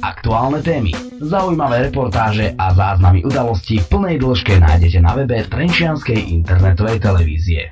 Aktuálne témy, zaujímavé reportáže a záznamy udalostí v plnej dĺžke nájdete na webe Trenčianskej internetovej televízie.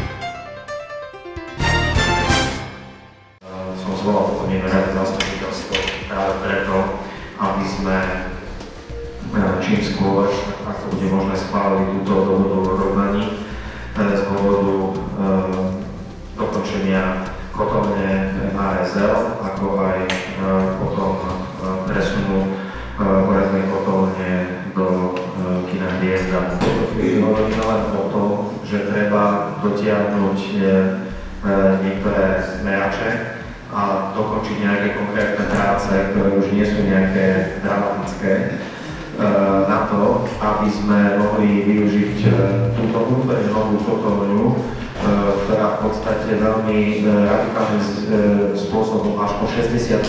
Som zvolal toto mimoriadne zastupiteľstvo práve preto, aby sme čím skôr, ak to bude možné, schválili túto dohodu o rovnaní z dôvodu dokončenia kotovne ASL, ako aj potom presunu horeznej kotovne do kina Hviezda. V tejto chvíli hovoríme len o tom, že treba dotiahnuť niektoré merače a dokončiť nejaké konkrétne práce, ktoré už nie sú nejaké dramatické, na to, aby sme mohli využiť túto úplne novú kotovňu, ktorá v podstate veľmi radikálnym spôsobom až po 60%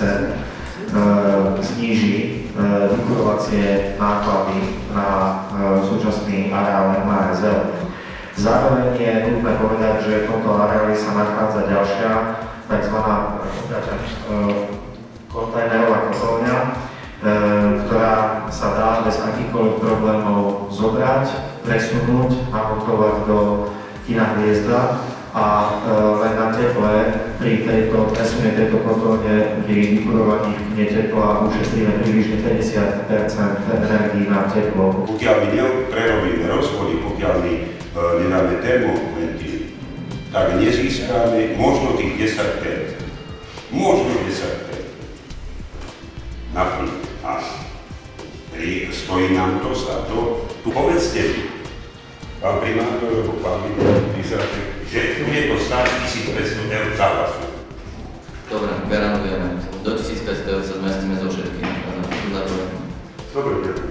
zníži vykurovacie náklady na súčasný areál MASL. Zároveň je nutné povedať, že v tomto areáli sa nachádza ďalšia tzv. Kontajnerová kotovňa, ktorá sa dá bez akýchkoľvek problémov zobrať, presunúť a montovať do kina Hviezda a len na teple pri presune tejto kotovne pri vykurovaní v kine tepla ušetríme približne 50% energií na teplo. Pokiaľ my prerobíme rozvody, pokiaľ my nedáme termoventíly, tak nezískame možno tých 10%. Možno 10%. Napríklad. A stojí nám to za to. Tu povedzte mi, pán primátor, alebo pán vyzerate, že tu je to 100 500 eur za hlasu. Dobre, garantujeme. Do 1500 eur sa zmestíme so všetkým. Dobre, ďakujem.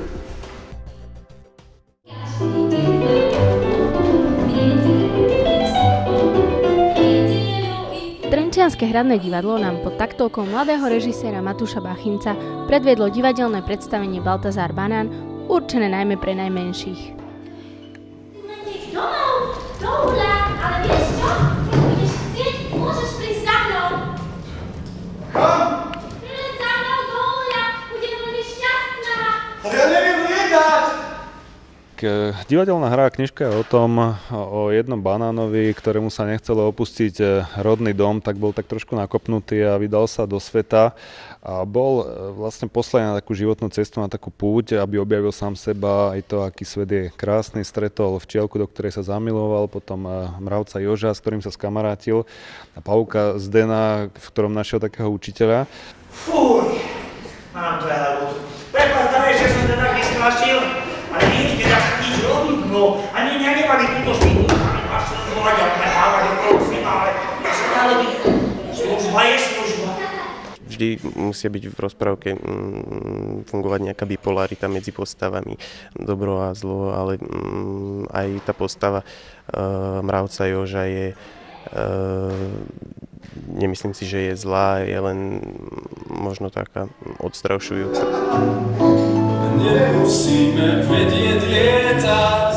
Trenčianske hradné divadlo nám pod taktovkou mladého režiséra Matúša Bachinca predviedlo divadelné predstavenie Baltazár Banán, určené najmä pre najmenších. Domov, do uhla, ale vieš čo? Keď budeš chcieť, môžeš prísť za mnou. Kam? Príleď za mnou do uhla, budem veľmi šťastná. Ale ja neviem lietať! Divadelná hra knižka je o jednom banánovi, ktorému sa nechcelo opustiť rodný dom, tak bol tak trošku nakopnutý a vydal sa do sveta a bol vlastne poslaný na takú životnú cestu, na takú púť, aby objavil sám seba, aj to, aký svet je krásny. Stretol včielku, do ktorej sa zamiloval, potom mravca Joža, s ktorým sa skamarátil, a pavúka Zdena, v ktorom našiel takého učiteľa. Fúj, mám to hlavu. Prepáč, že som to tak nesplašil. Ale nie, že dáš nič robiť, no. Ani mňa nebali túto špínu. Ani máš sa zvolať a prehávať okolo sveta, ale ja sa dá robiť. Služba je služba. Vždy musia byť v rozprávke fungovať nejaká bipolarita medzi postavami, dobro a zlo, ale aj tá postava mravca Joža je, nemyslím si, že je zlá, je len možno taká odstrašujúca. Nemusíme vedieť lietať,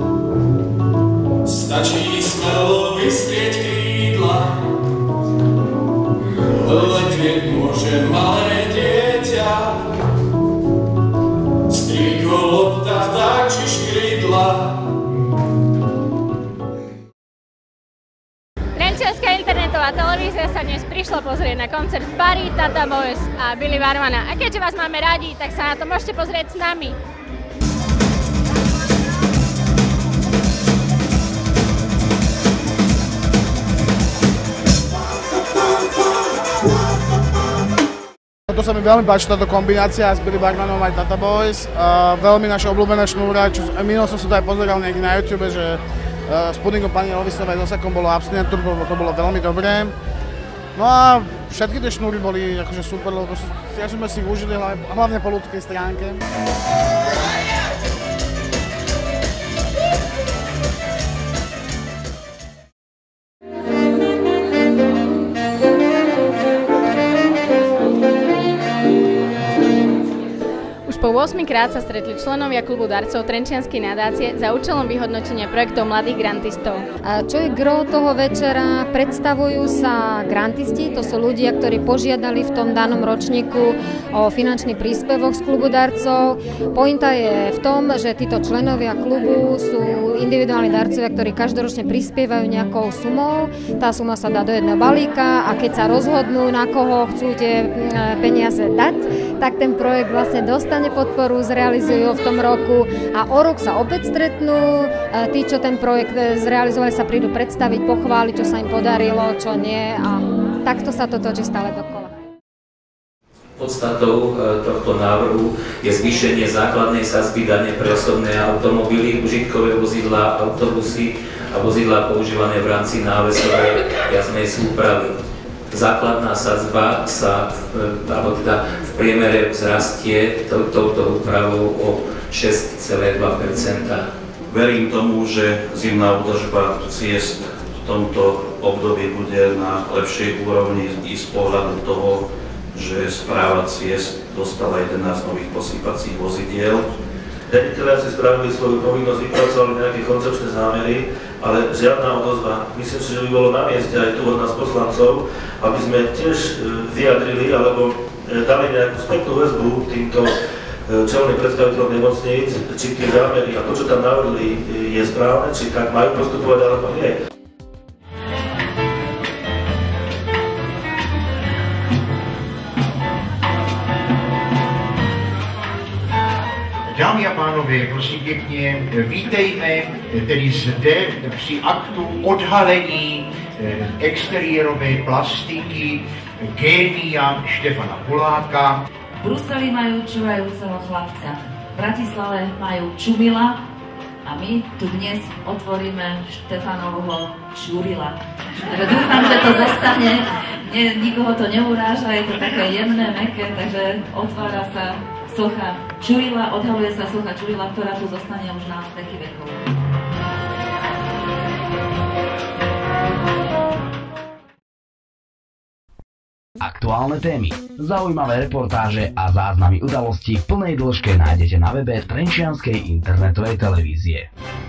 stačí smelo vystrieť krídla. Letieť môže malé dieťa, strýko, lopta, vták či škrydla. Trenčianska internetová televízia sa dnes prišla pozrieť na koncert Pari, Tata Boys a Billy Varmana. A keďže vás máme radi, tak sa na to môžete pozrieť s nami. To sa mi veľmi páči, táto kombinácia s Billy Varmanom aj Tata Boys. Veľmi naša obľúbená šnúra, čo minulo som sa to aj pozeral niekde na YouTube, že s pudingom pani Elvisovej s Osakom bolo abstinent, to bolo veľmi dobré. No a všetky tie šnúry boli akože super, lebo ja sme si ich užili hlavne po ľudskej stránke. Po 8. krát sa stretli členovia klubu darcov Trenčianskej nadácie za účelom vyhodnotenia projektov mladých grantistov. A čo je gro toho večera? Predstavujú sa grantisti, to sú ľudia, ktorí požiadali v tom danom ročníku o finančný príspevok z klubu darcov. Pointa je v tom, že títo členovia klubu sú individuálni darcovia, ktorí každoročne prispievajú nejakou sumou. Tá suma sa dá do jedného balíka a keď sa rozhodnú, na koho chcú tie peniaze dať, tak ten projekt vlastne dostane podporu, zrealizujú ho v tom roku a o rok sa opäť stretnú. Tí, čo ten projekt zrealizovali, sa prídu predstaviť, pochváliť, čo sa im podarilo, čo nie a takto sa to točí stále dokola. Podstatou tohto návrhu je zvýšenie základnej sadzby dane pre osobné automobily, užitkové vozidlá, autobusy a vozidlá používané v rámci návesovej jazdnej súpravy. Základná sadzba sa v priemere vzrastie touto úpravou o 6,2%. Verím tomu, že zimná údržba ciest v tomto období bude na lepšej úrovni i z pohľadu toho, že správa ciest dostala 11 nových posýpacích vozidiel. Riaditelia si spravili svoju povinnosť, vypracovali nejaké koncepčné zámery, ale žiadna odozva. Myslím si, že by bolo na mieste aj tu od nás poslancov, aby sme tiež vyjadrili alebo dali nejakú spätnú väzbu týmto čelným predstaviteľom nemocníc, či tie zámery a to, čo tam navrhli, je správne, či tak majú postupovať alebo nie. Dámy a pánové, prosím pěkně, vítejme tedy zde při aktu odhalení exteriérové plastiky génia Štefana Poláka. V Bruseli majú čurajúceho chlapca, v Bratislave majú Čumila a my tu dnes otvoríme Štefanovho Čurila. Takže dúfam, že to zostane, nikoho to neuráža, je to také jemné, mäkké, takže otvára sa socha Čurila, odhaluje sa socha Čurila, ktorá tu zostane už na veky vekov. Aktuálne témy, zaujímavé reportáže a záznamy udalostí v plnej dĺžke nájdete na webe Trenčianskej internetovej televízie.